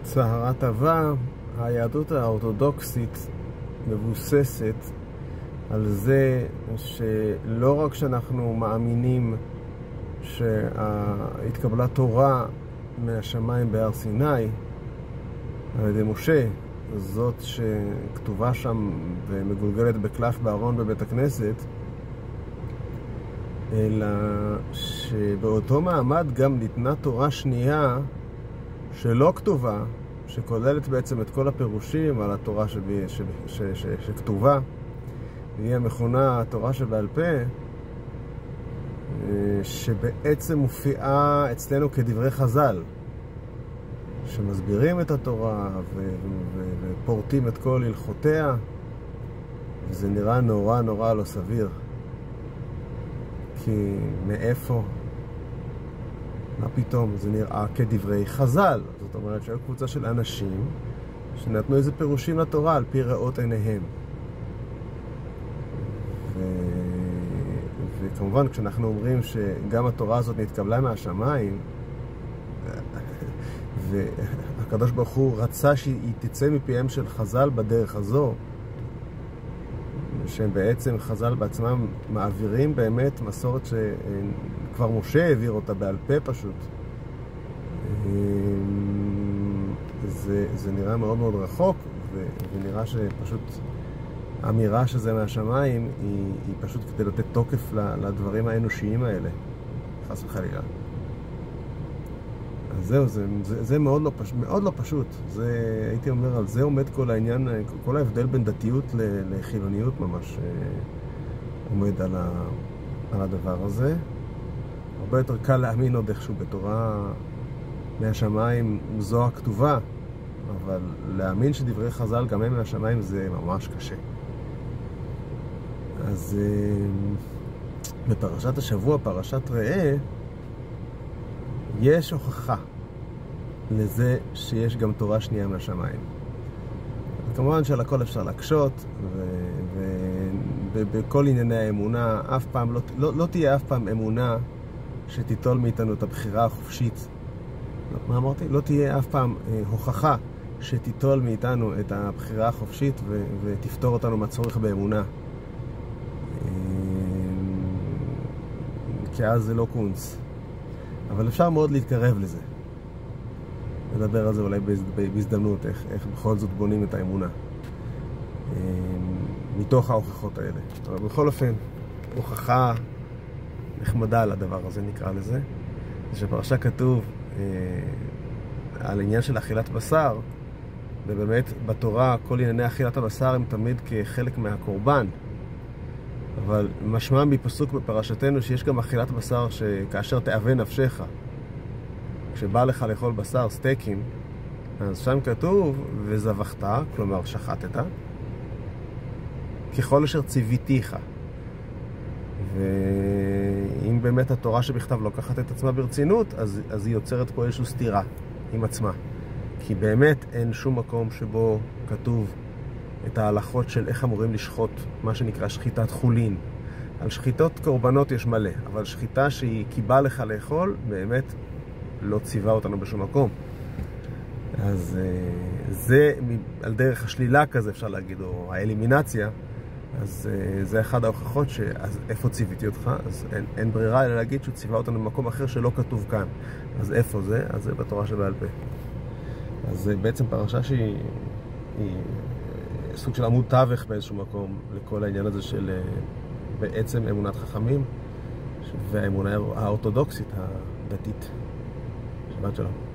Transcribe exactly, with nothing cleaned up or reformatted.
צהרת טבע, היהדות האורתודוקסית מבוססת על זה שלא רק שאנחנו מאמינים שהתקבלה תורה מהשמיים בהר סיני על ידי משה, זאת שכתובה שם ומגולגלת בקלף בארון בבית הכנסת, אלא שבאותו מעמד גם ניתנה תורה שנייה שלא כתובה, שכוללת בעצם את כל הפירושים על התורה שב... ש... ש... ש... שכתובה, והיא המכונה התורה שבעל פה, שבעצם מופיעה אצלנו כדברי חז"ל, שמסבירים את התורה ו... ו... ופורטים את כל הלכותיה, וזה נראה נורא נורא לא סביר. כי מאיפה? מה פתאום? זה נראה כדברי חז"ל. זאת אומרת שהיו קבוצה של אנשים שנתנו איזה פירושים לתורה על פי ראות עיניהם. ו... וכמובן כשאנחנו אומרים שגם התורה הזאת נתקבלה מהשמיים, והקדוש ברוך הוא רצה שהיא תצא מפיהם של חז"ל בדרך הזו, שהם בעצם חז"ל בעצמם מעבירים באמת מסורת שכבר משה העביר אותה בעל פה פשוט. זה, זה נראה מאוד מאוד רחוק, ונראה שפשוט האמירה שזה מהשמיים היא, היא פשוט כדי לתת תוקף לדברים האנושיים האלה, חס וחלילה. אז זהו, זה, זה, זה מאוד, לא פש, מאוד לא פשוט. זה, הייתי אומר, על זה עומד כל העניין, כל ההבדל בין דתיות לחילוניות ממש עומד על, ה, על הדבר הזה. הרבה יותר קל להאמין עוד איכשהו בתורה מהשמיים זו הכתובה, אבל להאמין שדברי חז"ל גם הם מהשמיים זה ממש קשה. אז בפרשת השבוע, פרשת ראה, יש הוכחה לזה שיש גם תורה שנייה מהשמיים. כמובן שעל הכל אפשר להקשות, ובכל ענייני האמונה, אף פעם, לא, לא, לא תהיה אף פעם אמונה שתיטול מאיתנו את הבחירה החופשית. מה אמרתי? לא תהיה אף פעם אה, הוכחה שתיטול מאיתנו את הבחירה החופשית ו, ותפתור אותנו מהצורך באמונה. אה, כי אז זה לא קונץ. אבל אפשר מאוד להתקרב לזה. נדבר על זה אולי בהזדמנות, איך, איך בכל זאת בונים את האמונה. מתוך ההוכחות האלה. אבל בכל אופן, הוכחה נחמדה על הדבר הזה, נקרא לזה. זה שפרשה כתוב אה, על עניין של אכילת בשר, ובאמת בתורה כל ענייני אכילת הבשר הם תמיד כחלק מהקורבן. אבל משמע מפסוק בפרשתנו שיש גם אכילת בשר שכאשר תאווה נפשך, כשבא לך לאכול בשר, סטייקים, אז שם כתוב וזבחת, כלומר שחטת, ככל אשר ציוויתיך. ואם באמת התורה שבכתב לוקחת את עצמה ברצינות, אז, אז היא יוצרת פה איזושהי סתירה עם עצמה. כי באמת אין שום מקום שבו כתוב את ההלכות של איך אמורים לשחוט, מה שנקרא שחיטת חולין. על שחיטות קורבנות יש מלא, אבל שחיטה שהיא קיבה לך לאכול, באמת לא ציווה אותנו בשום מקום. אז זה על דרך השלילה כזה אפשר להגיד, או האלימינציה, אז זה אחד ההוכחות שאז איפה ציוויתי אותך? אז אין, אין ברירה אלא להגיד שהוא ציווה אותנו במקום אחר שלא כתוב כאן. אז איפה זה? אז זה בתורה שבעל פה. אז זה בעצם פרשה שהיא היא סוג של עמוד תווך באיזשהו מקום לכל העניין הזה של בעצם אמונת חכמים והאמונה האורתודוקסית הדתית. שבת שלום.